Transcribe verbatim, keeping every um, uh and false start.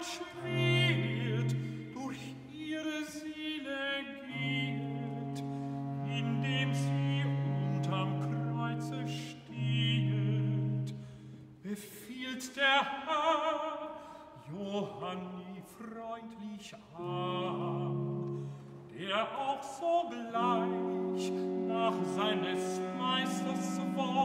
Schwert durch ihre Seele geht, indem sie unterm Kreuze steht, befiehlt der Herr Johanni freundlich an, der auch sogleich nach seines Meisters Wort